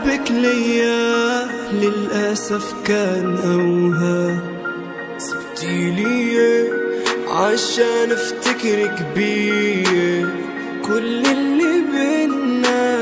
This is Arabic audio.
حبك ليا للأسف كان أوهام، سبتيلي عشان افتكرك بيه. كل اللي بينا